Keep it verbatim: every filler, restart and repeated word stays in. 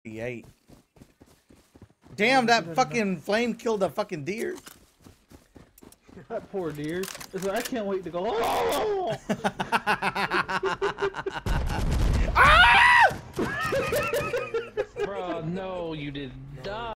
He ate. Damn, that fucking flame killed a fucking deer. That poor deer. It's like, I can't wait to go. Oh! Ah! Bro, no, you did not.